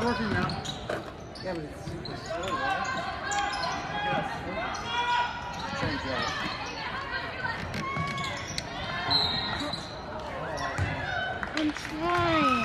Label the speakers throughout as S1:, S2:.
S1: working now. Yeah, but it's super slow, right? Change that.
S2: I'm trying.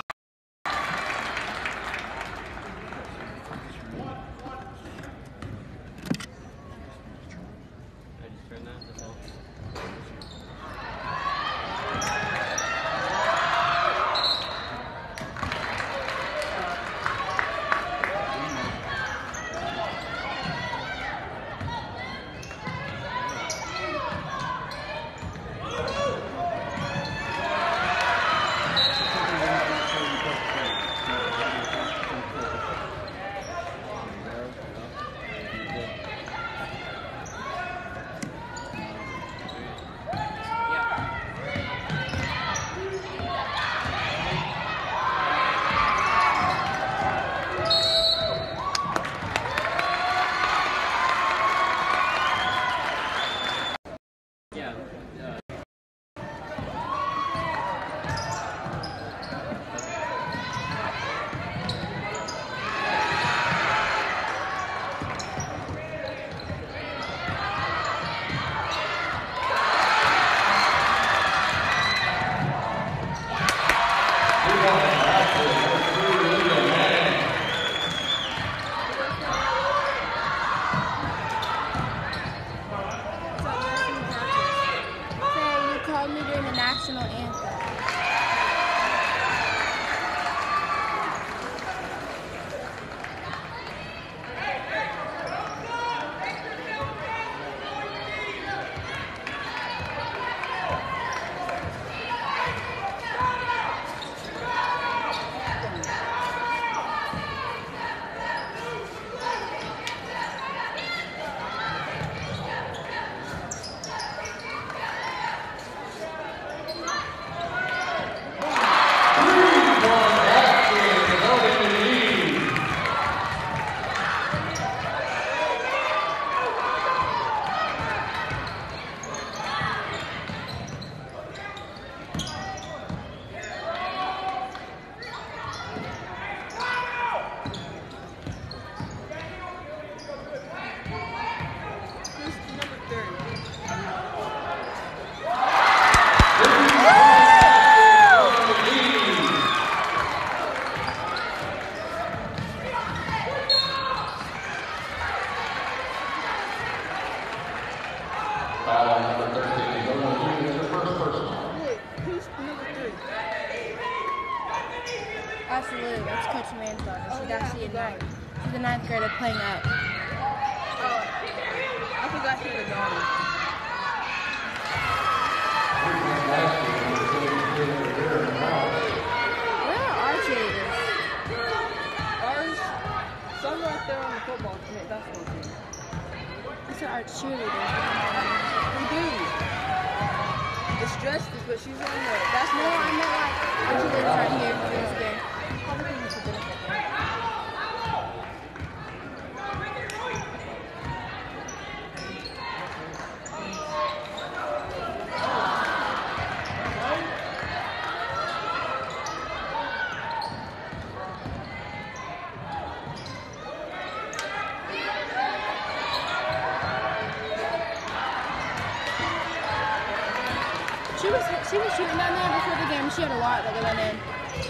S2: National anthem. Absolutely, that's Coach Mann's daughter. She's actually in ninth. She's a ninth grader playing up.
S3: Oh, I forgot she had a daughter.
S2: Where are our cheerleaders?
S3: Ours, some right there on the football team, basketball team.
S2: I said our cheerleaders.
S3: We do. It's Justice, but she's on the basketball
S2: No,
S3: team.
S2: I meant like our cheerleaders aren't here for this game. Probably think it's a benefit game. She was shooting down there before the game. She had a lot that went in.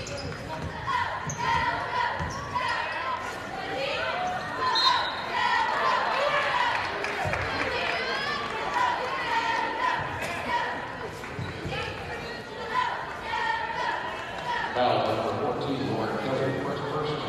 S4: Foul number 14, Lauren Kelly, first personal.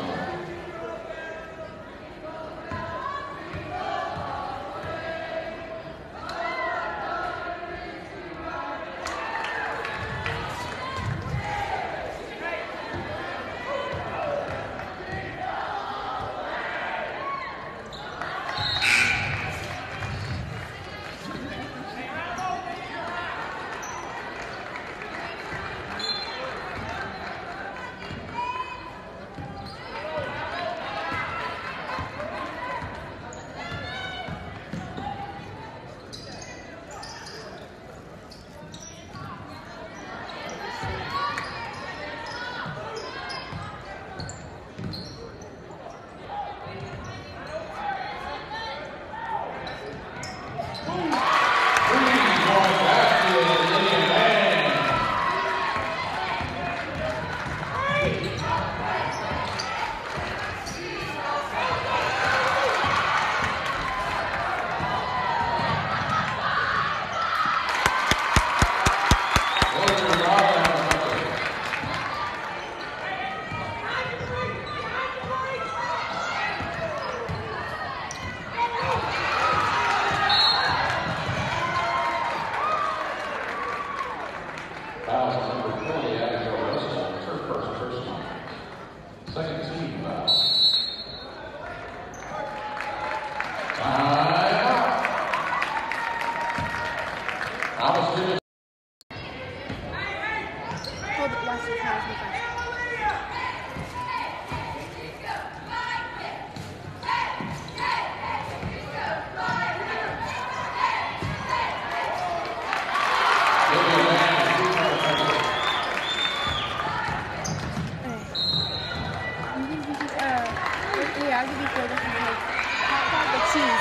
S4: Foul number 20, Abigail Russell, her first personal. Second team foul. Timeout. Alice Stevens.
S2: Hold it, watch the time. I'll give you 4 different plates. How about the cheese?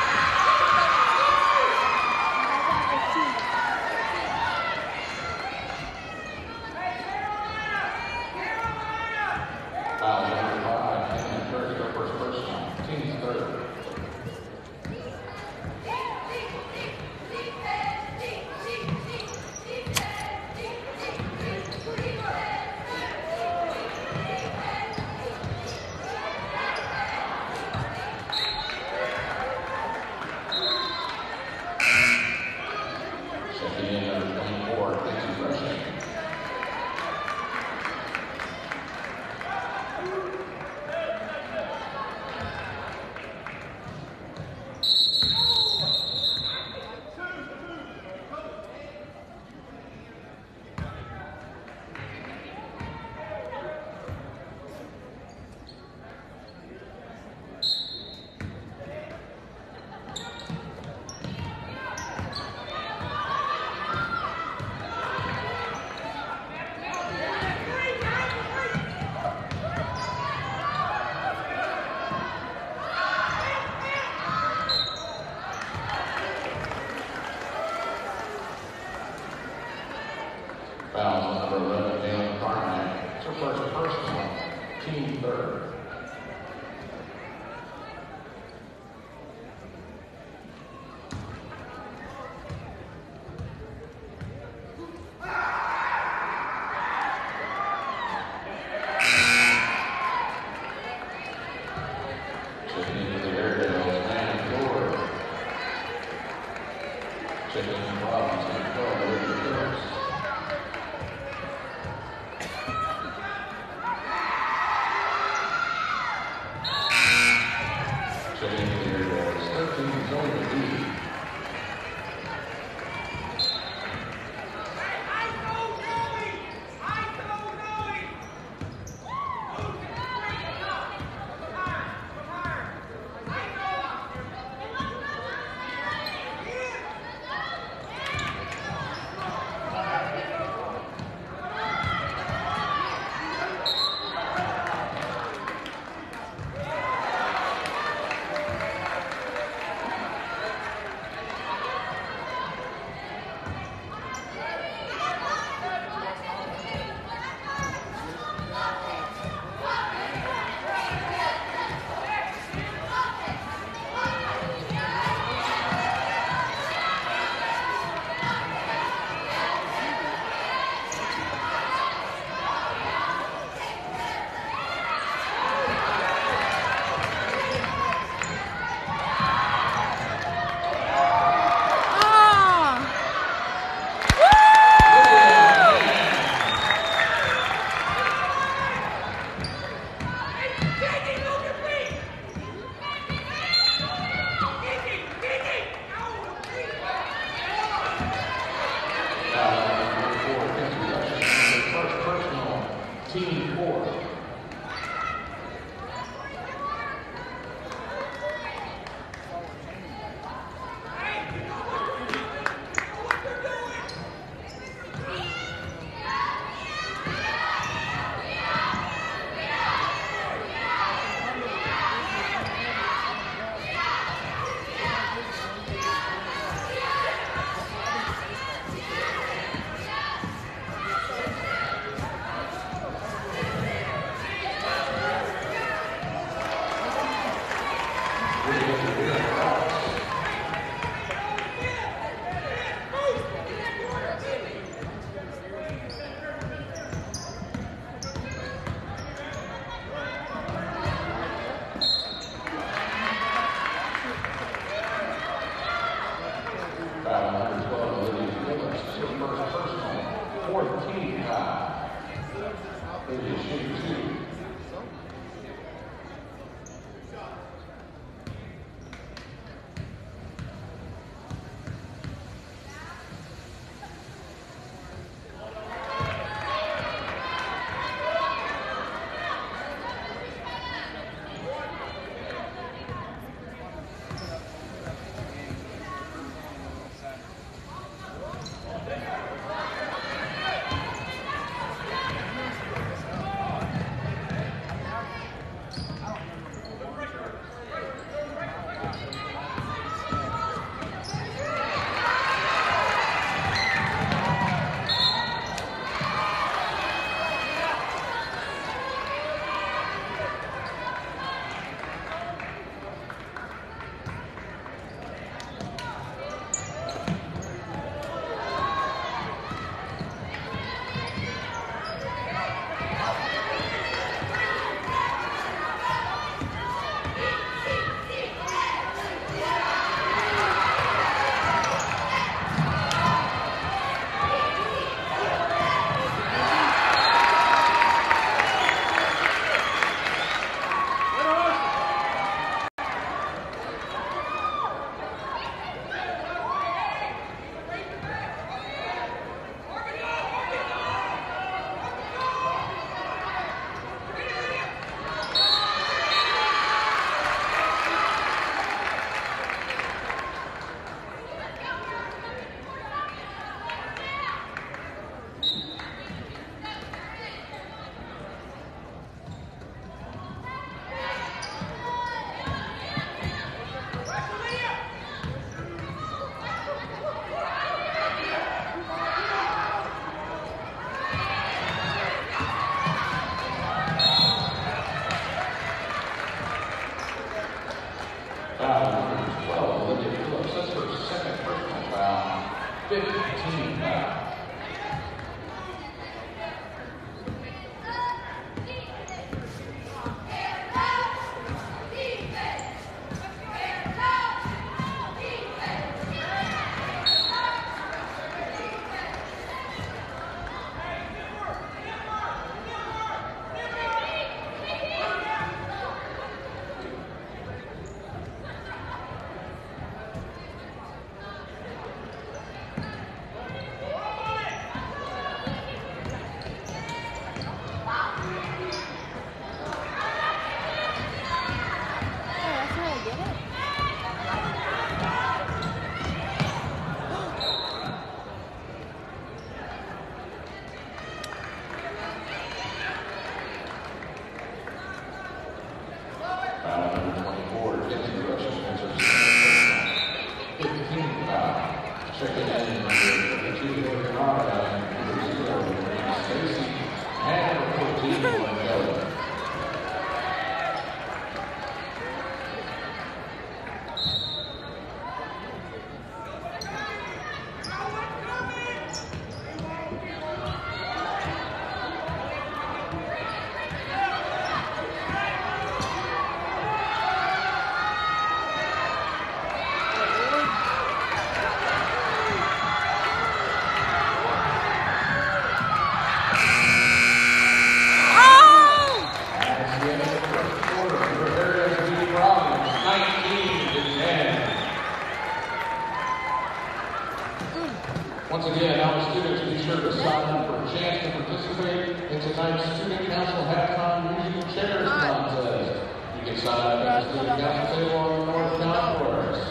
S4: Foul number 5, and 30, her first personal. Team's third. Checking in number 24, Dixie Rushing. Foul number 11, Jalen Carmack. It's her first personal. Team third. Checking into the Airedales, Manny Ford. Checking in Robinson, 12, Olivia Phillips. Checking into the Airedales, 13, Zoe McGee. Team 4. It is shoot 2. Foul number 12, Olivia Phillips. That's her second personal foul. 15 foul. Foul number 24, Jensen Rush, Spencer. 15 foul. Checking in number 22, Canada, number 0, Stacy, and number 14, Kelly. Once again, all students be sure to sign up for a chance to participate in tonight's Student Council Halftime Musical Chairs Contest. You can sign up at the Student Council table on the North Concourse.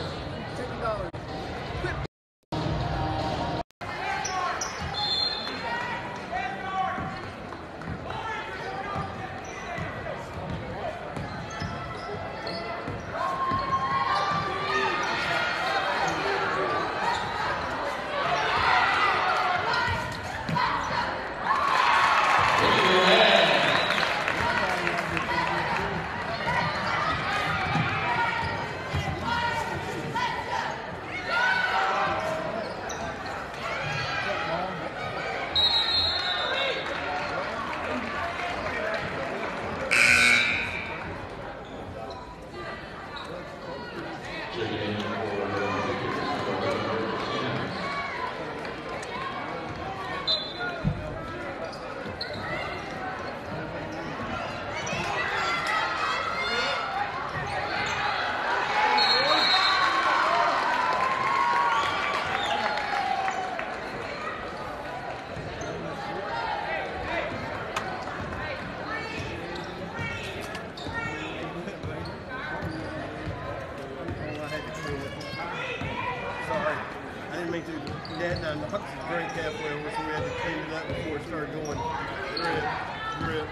S1: line. The hooks is drained halfway over, so we had to clean it up before it started going drip.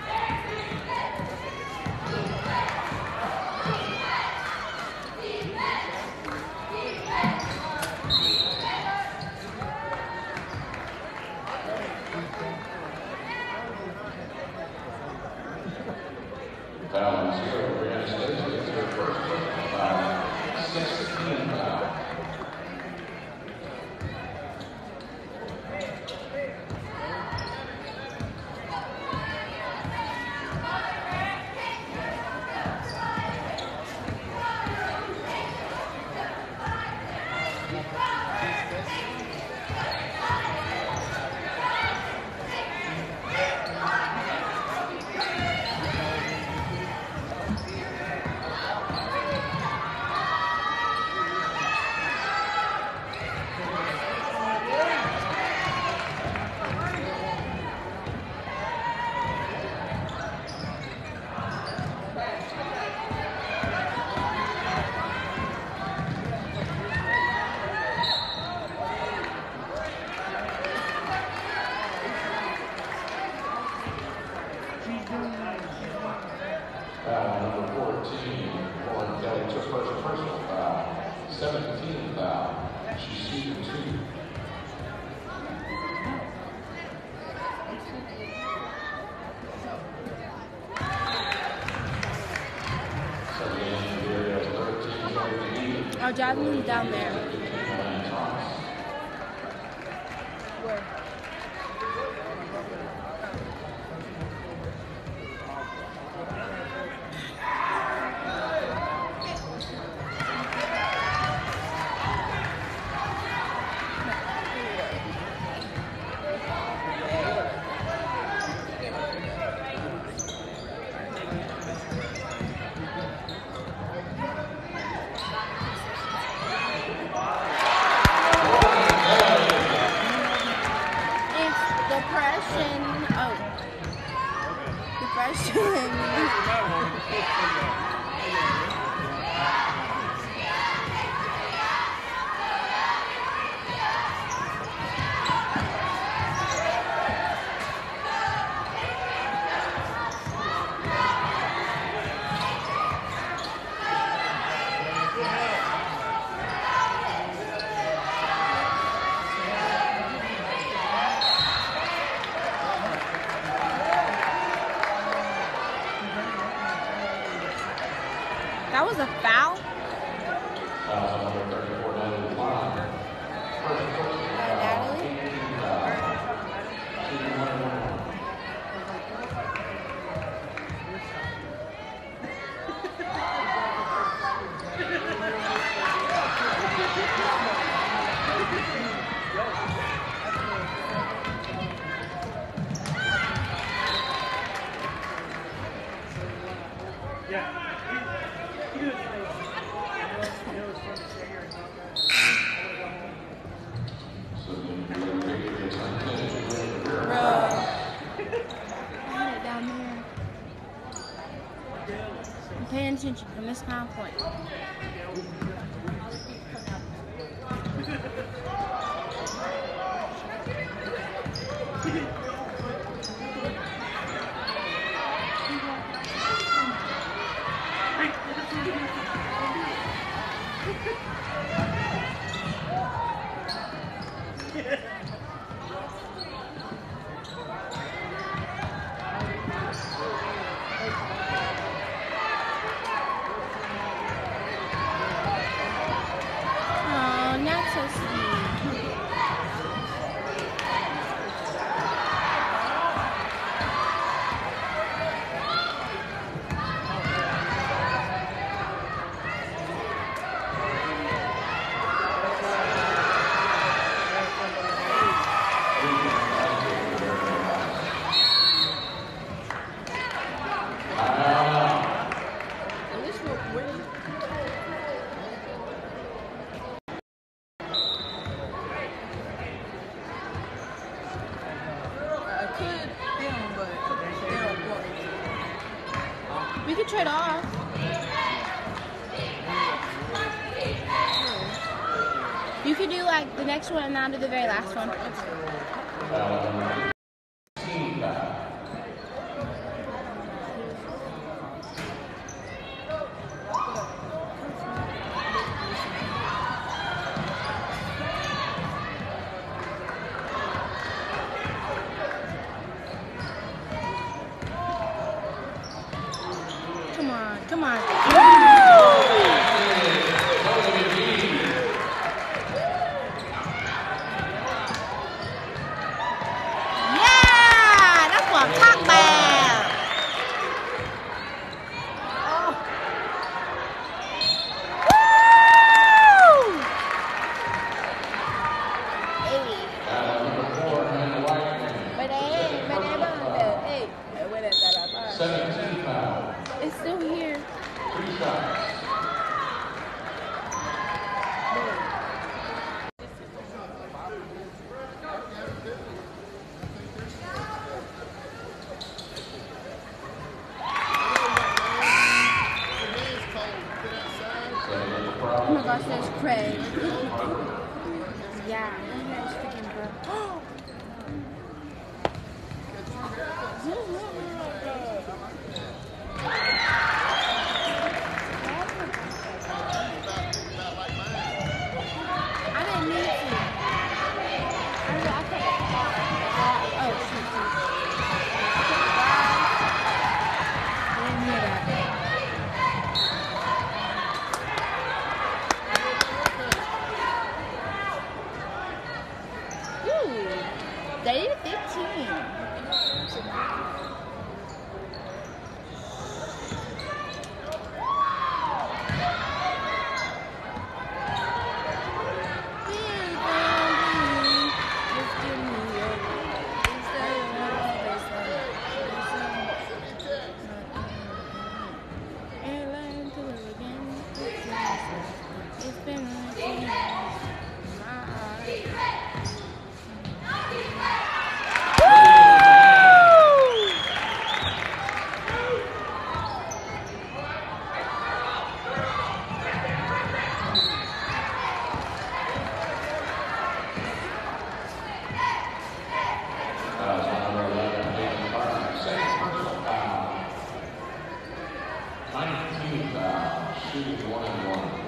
S4: Foul on 0, Brianna Stacey gets her first personal foul, 16 foul. Foul number 14, Lauren Kelly took first personal foul, 17 foul. She's shooting 2.
S2: Oh, Jasmine's down there. Where? That was a foul?
S4: Number 34 down to the line.
S2: Natalie? Paying attention from this kind of point. We could trade off. You could do like like the next one and I'll do the very last one.
S4: Foul number 15 foul.
S2: Come on. Yeah, that's what I'm talking about. Woo! Hey.
S4: Number 4, Amanda White.
S2: Hey, where is that?
S4: 17 foul.
S2: It's still here.
S4: 3 shots.
S2: Oh my gosh, there's Craig. Yeah, there's freaking bro. I didn't need to. Oh, shoot. I didn't hear that. Ooh, they did 15.
S4: Number 11, Hayden Carter. Second personal foul. 19 foul. Shooting 1-1.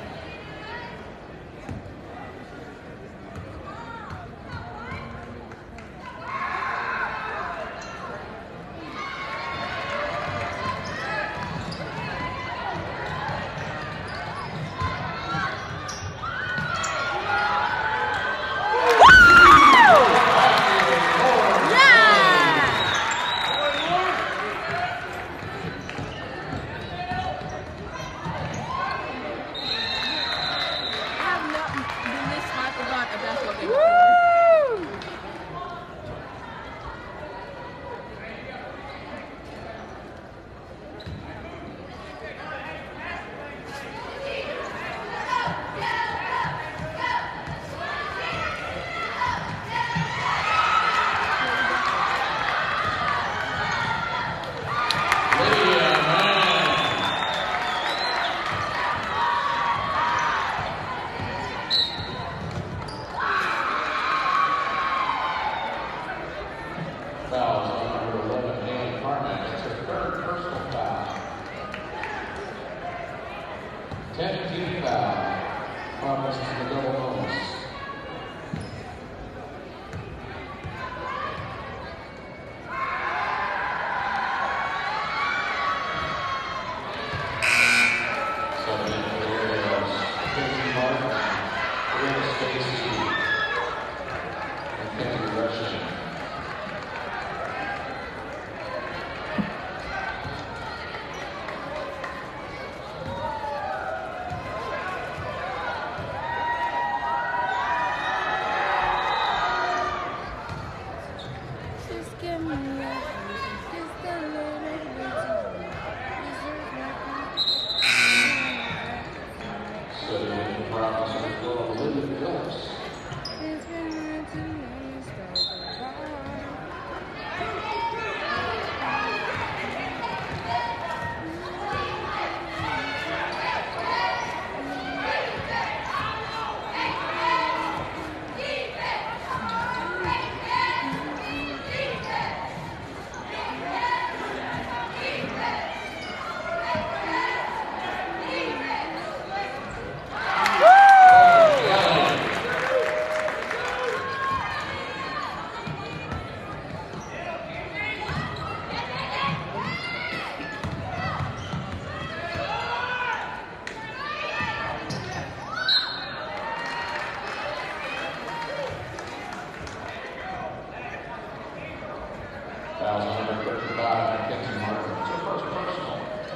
S4: Fouls on number 11, Haley Carmack. That's her third personal foul. 10-team foul. Carmack to the double bonus. Subbing in for the Orioles, Quincy Martin, Will Stacy, and Kenzie Russian. Fouls on number 35, Mackenzie Martin. It's her first personal.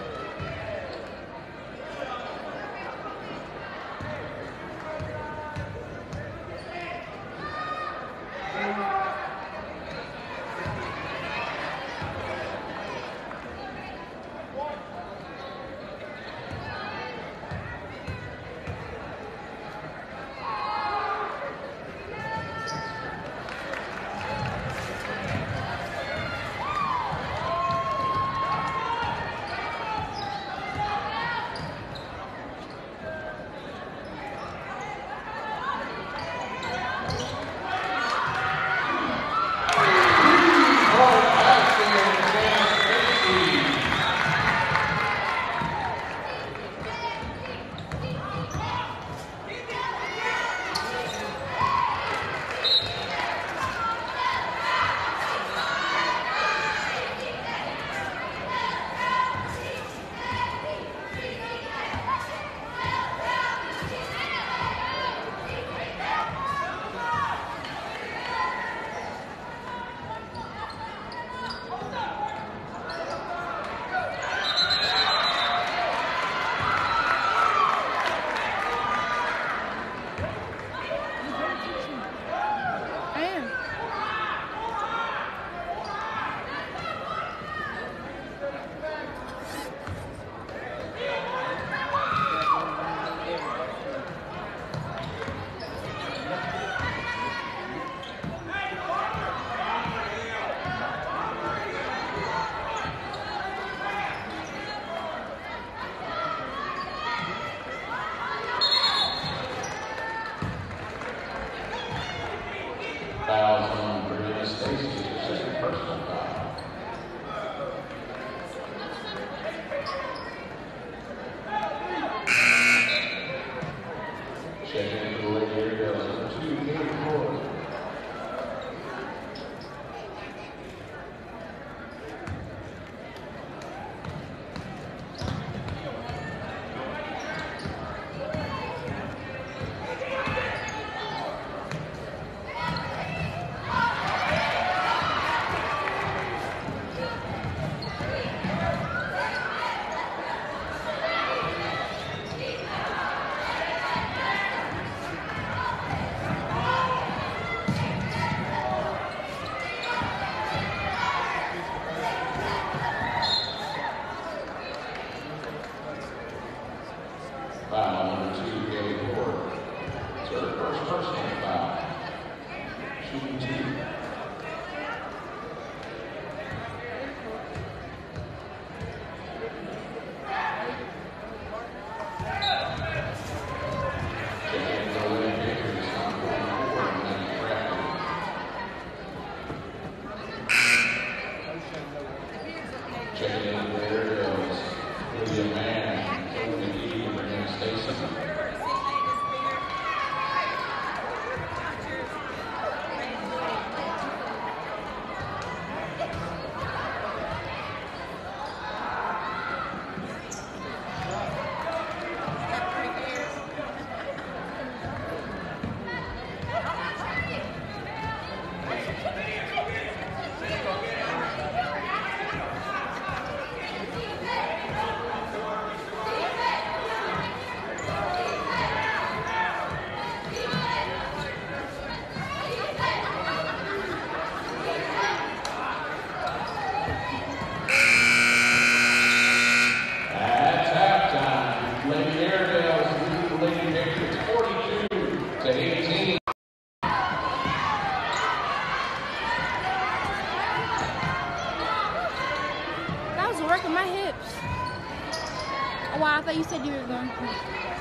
S4: Fouls on Brianna Stacy, her second personal foul. Check in for the Lady Airedales, number 2, Kaylee Ford. Foul number 2, Kaylee Ford. It's her first personal foul. Shooting 2. Checking in for Lily Bakery, number 44, Lenny Crafton. Checking in for the Airedales, Lydia Mann, Cody McGee, and Brianna Stacy.
S2: Working my hips. Oh, wow, I thought you said you were going to.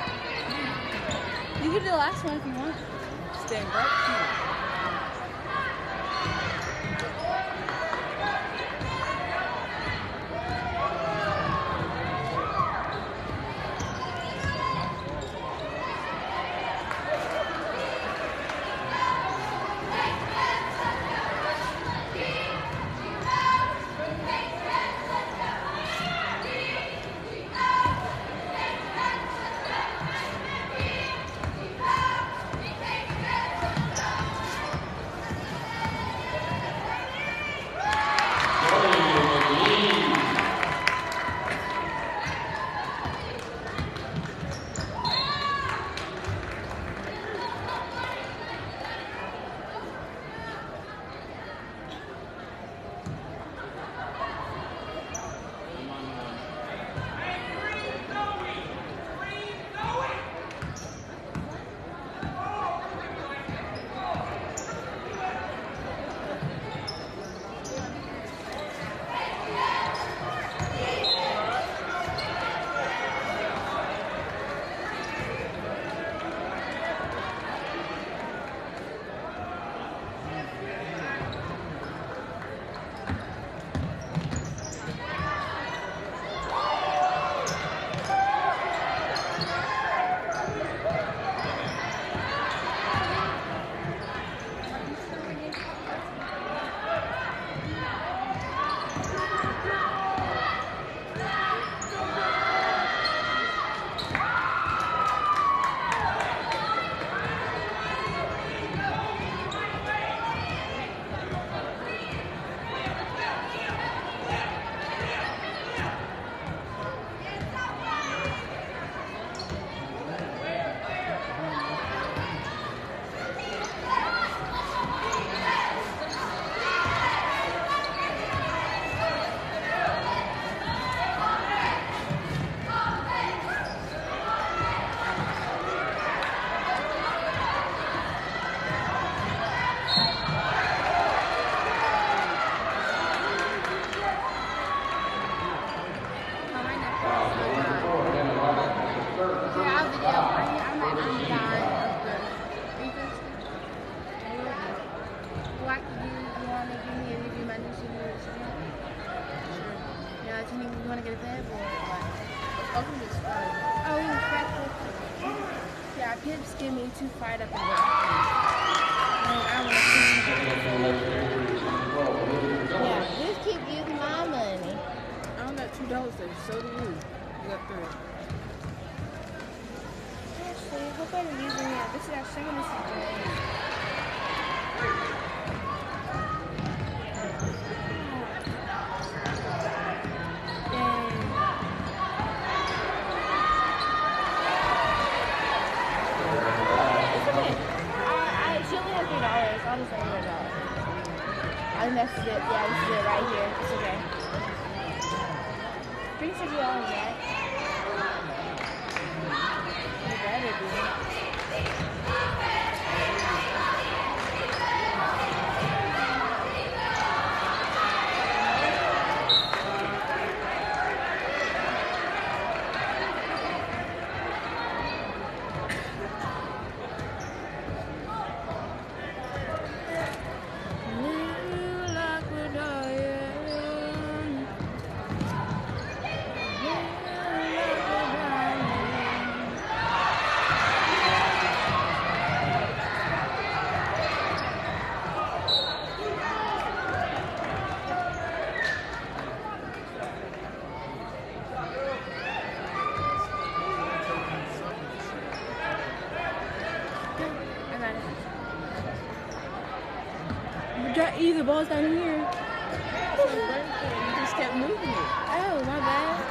S2: You can do the last one if you want.
S3: Stand right here.
S2: You want to get a bed or what?
S3: Open this fire.
S2: Oh, breakfast. Yeah, Pip's getting me too fired up in there. I want to see. Yeah, just keep using my money.
S3: I don't got $2 there. So do you. You got 3.
S2: Actually, I hope I'm using it. This is our second message. I'll just say $100. I think that's it. Yeah, this is it right here. It's okay. $350, right? You better be. The ball's down here.
S3: You just kept moving it.
S2: Oh, my bad.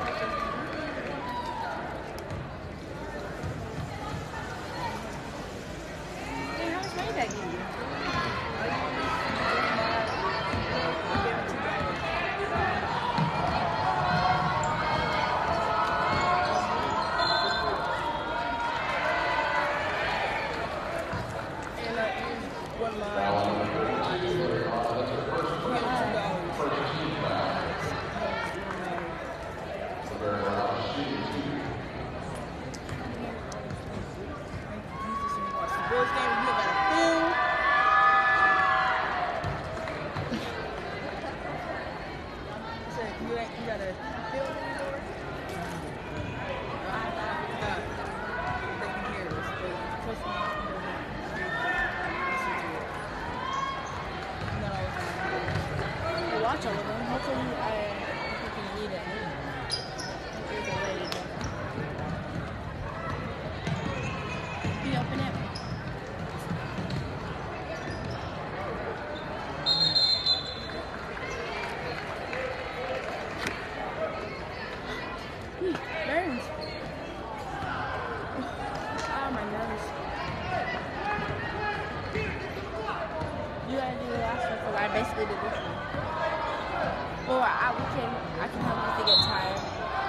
S2: Hey, how much money did I give you?
S3: And one line.
S4: Foul number 32, that's her first team foul. The very last shooting team.
S3: Bulls game, you got a film. So you got a film anymore? They can hear us, but trust me, listen to it. Not all the time.
S2: You watch all of them. Hopefully, I can read it. There's a lady. Can you open it? Burns. Oh, my nose. You gotta do the last one because I basically did this one. Well, I can help you if you get tired.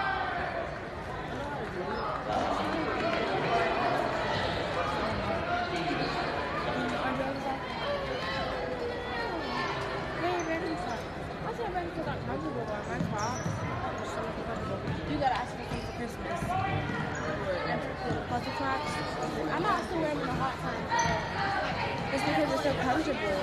S2: You gotta ask me for Christmas. And the puzzle tracks. I'm not still wearing them in the hot time. It's because they're so comfortable.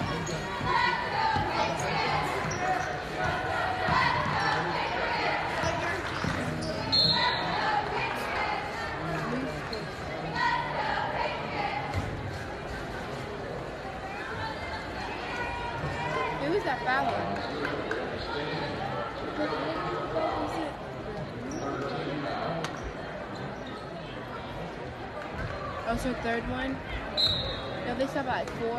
S2: Who is that foul one? Oh, so third one? No, they stop at 4.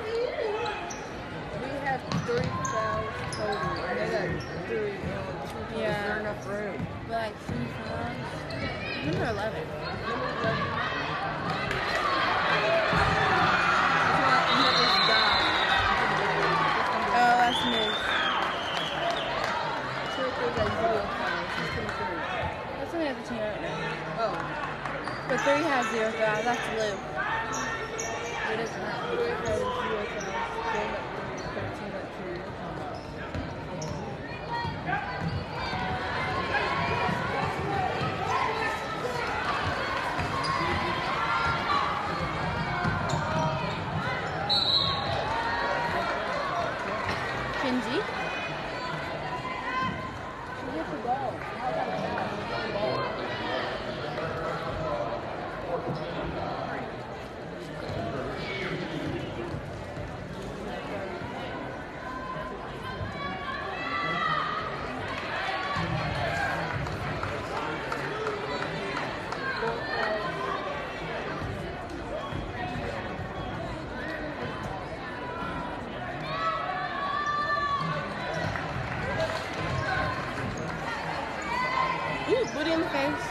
S3: We have 3 fouls total, and they got 3.
S2: Yeah.
S3: There's not enough room.
S2: But like 3 fouls. Number 11. Oh, that's missed. That's only at the team right now.
S3: Oh,
S2: But 3 has 0 fouls. That's Lou.
S3: it is not. 3 has 0 fouls. They have 13 at 2.
S2: Kenji?
S3: She hit the ball. How about that?
S2: Ooh, booty in the face.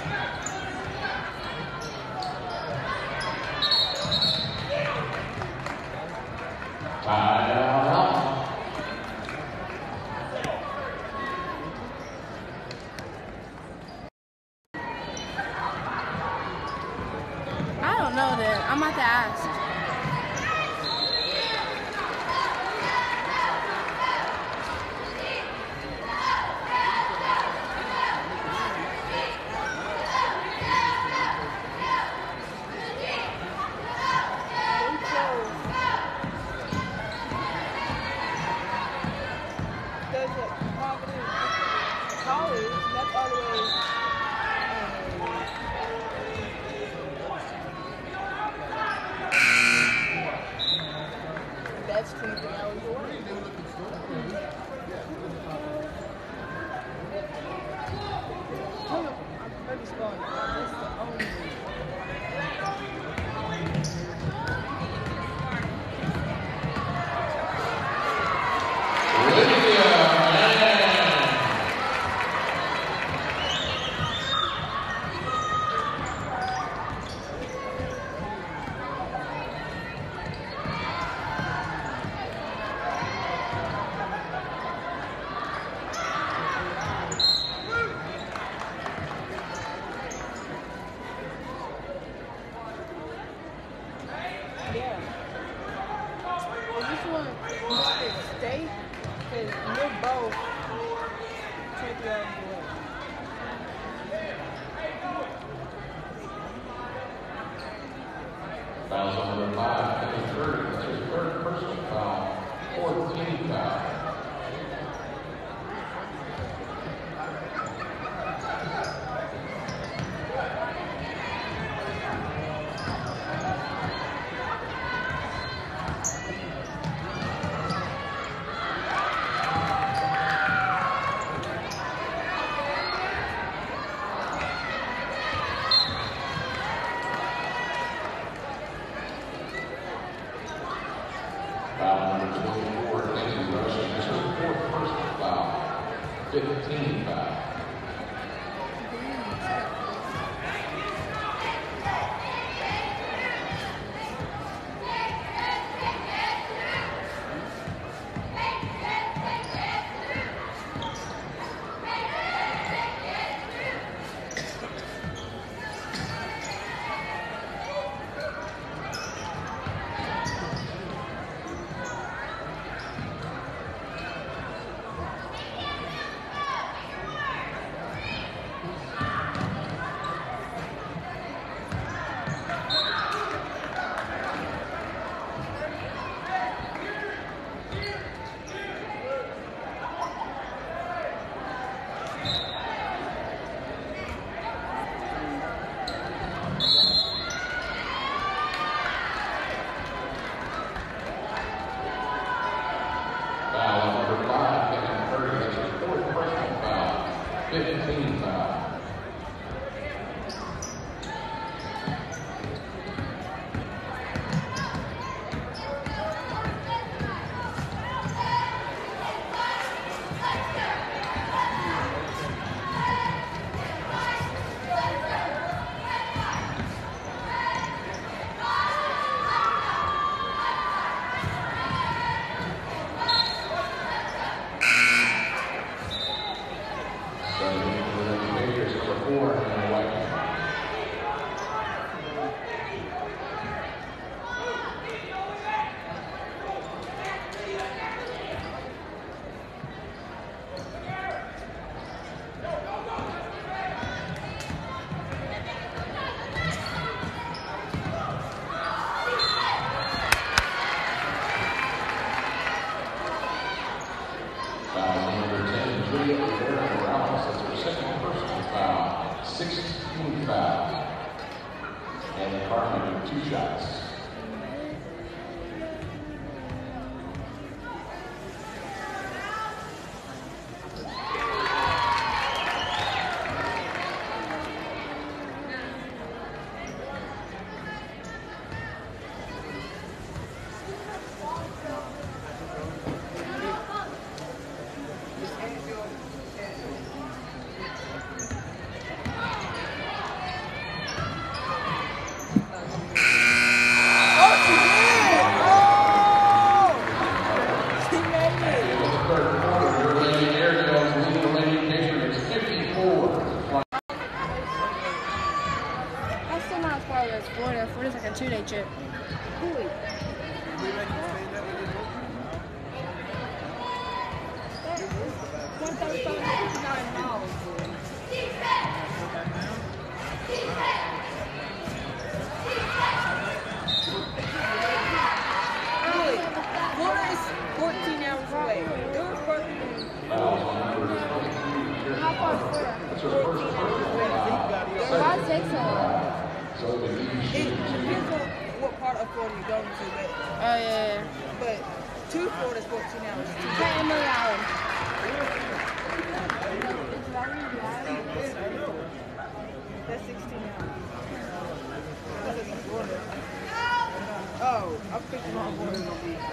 S2: I don't know then. I'm about to ask.
S3: There's a Providence College, that's all the way. That's 23 hours away. I'm very strong. That's the only.
S4: 14 foul. Foul number 24, Lindsey Rushing. This is her fourth personal foul. 15 foul. Foul number 5, Kevin Curry. That's his fourth personal foul. 15 foul. Foul number 10, Julia Rivera Morales. That's her second personal foul. 16 fouls. And Carmen with 2 shots.
S2: Florida's like a 2-day trip.
S3: Florida is 14 hours away. It was perfect.
S2: How far is Florida?
S4: That's her first personal
S2: Why does it take so long?
S3: It depends on what part of Florida you're going to, but
S2: Oh, yeah.
S3: but to Florida is 14 hours.
S2: Hey, Emily Allen.
S3: That's 16 hours. Because it's in Florida. Oh, I'm picking on Florida.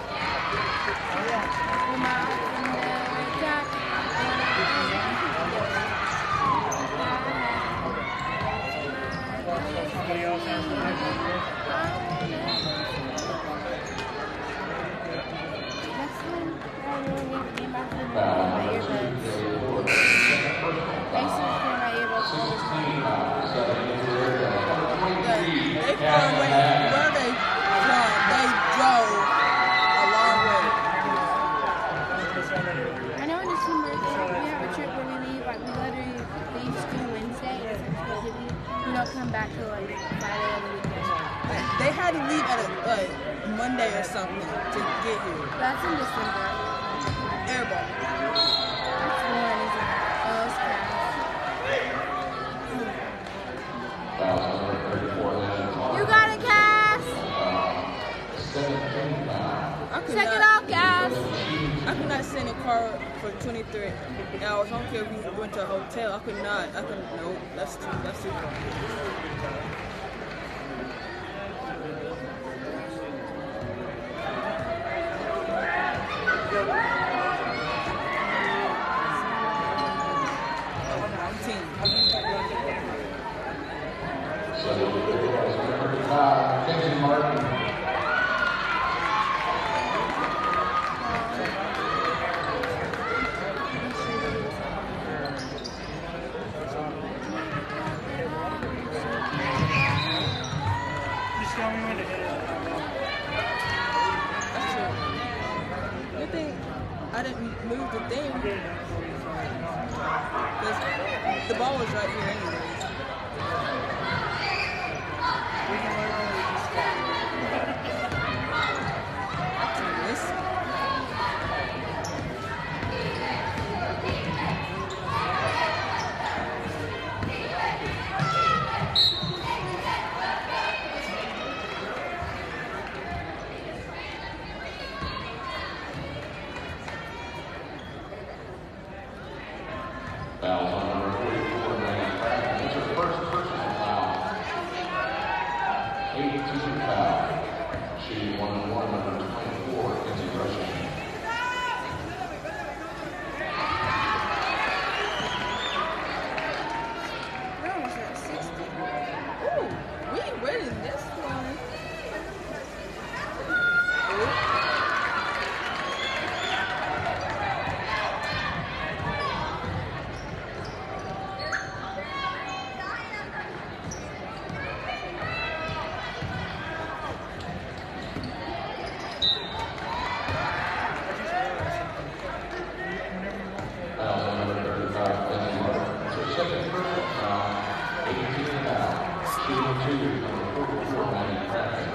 S1: Somebody else has the next
S2: Come back to like Friday of the weekend.
S3: They had to leave at a Monday or something to get here.
S2: That's in December.
S3: Airball.
S2: It's one, isn't it? Oh, it's past.
S4: Fouls number 34, Landon Clark.
S2: You got it, Cass.
S4: 17 foul.
S2: Check it out, Cass.
S3: I could not send a car for 23 hours. I don't care if we went to a hotel. I could not. No, that's too far.
S4: So, number 35, Kenzie Martin.
S3: Good thing I didn't move the thing because the ball was right here anyways.
S4: Fouls on number 44, Megan Cracken. It's her first personal foul. 18 foul. Shooting 1-1, number 24, Kenzie Rushing.
S3: We're almost at 60. Ooh, we winning this one.
S4: Fouls on number 35, Kenzie Martin. It's her second personal foul. 18 foul. Shooting 2, number 44, Megan Cracken.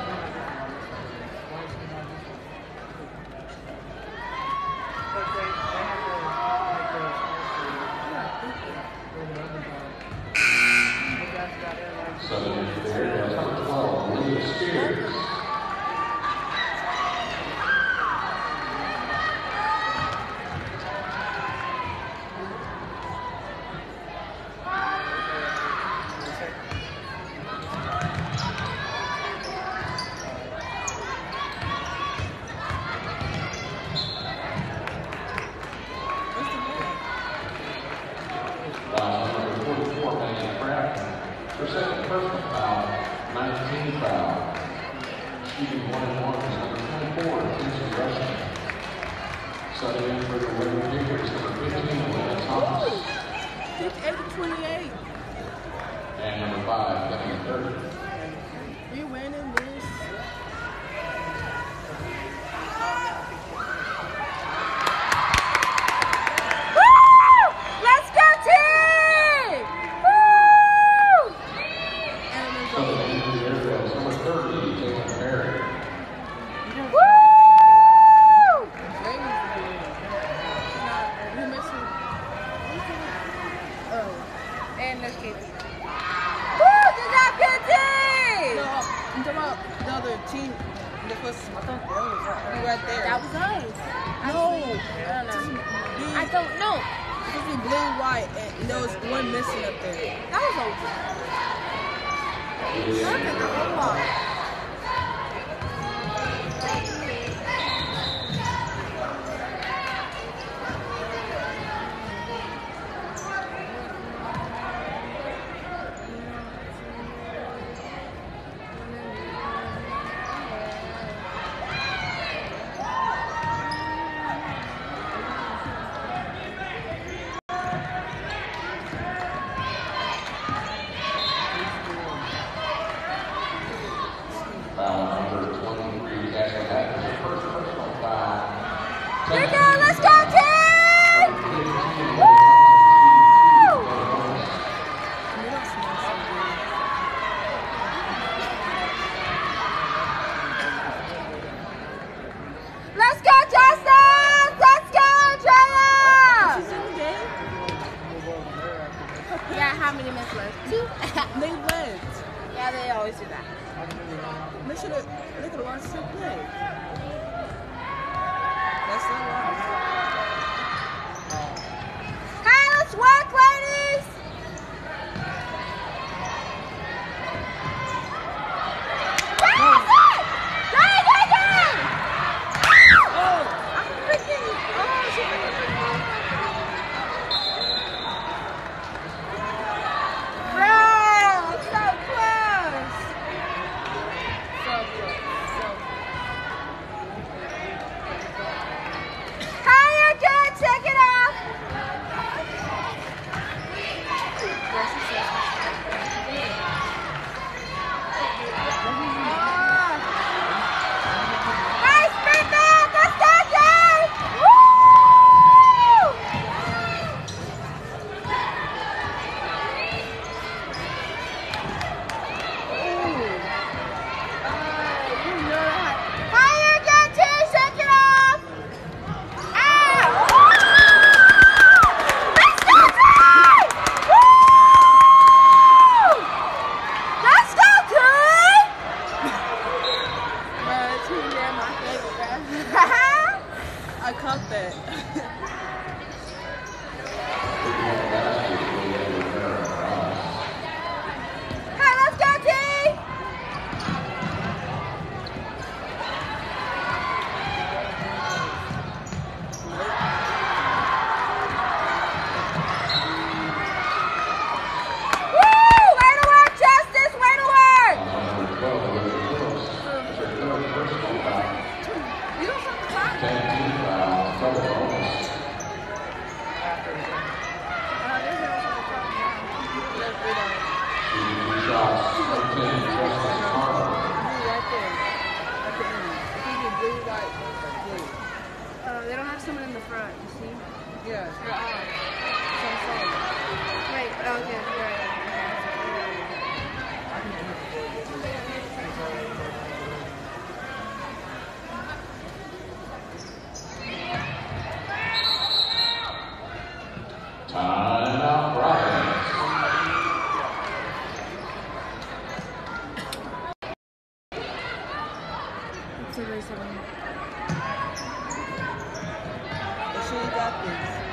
S4: Southern Area, number 12, Leah Spears. Foul number 44, Megan Cracken. Her second personal foul, 19 foul. Shooting 1-1 is number 24, Kenzie Rushing. Subbing in for the Winter Patriots, number 15, Lena Thomas.
S3: 58-28.
S4: And number 5, Kevin 30.
S3: We winning this.
S2: Let's go, team! Woo!
S3: And there's
S4: Subbing in for the Airfields, number 30, Caitlin Perry.
S2: Woo!
S3: we missing. Oh.
S2: And there's Katie. Woo! Did that good team!
S3: No, I'm talking about the other team. The first, I thought that was right there.
S2: That was us.
S3: No.
S2: I don't know. I don't know.
S3: It's supposed to be blue, white, and there was one missing up there.
S2: That was over. Look at the whole lot. how many minutes left? 2?
S3: They left.
S2: Yeah, they always do that.
S3: They should have. They could have watched them play. That's their loss.
S2: Hey, let's work, ladies! Pass it! Dang, dang, dang!
S3: Oh,
S2: I'm freaking... Oh, she Bro, it's so close!
S3: so close. So
S2: How you doing? Check it out! Nice, big man! Let's go, Dave! Woo! How you doing, T? Shake it off! Ah! Let's go, Dave! Woo! Let's go, Dave!
S3: but yeah, my favorite. I caught that.
S2: Hey, let's go, T! Woo! Way to work, Justice! Way to work! You don't have to talk. They don't have someone in the front, you see?
S3: Yeah.
S2: They're off.
S3: So I'm saying.
S2: Wait, okay, right.
S4: Time out, Brian.
S2: It's a race of them.
S3: But she got this.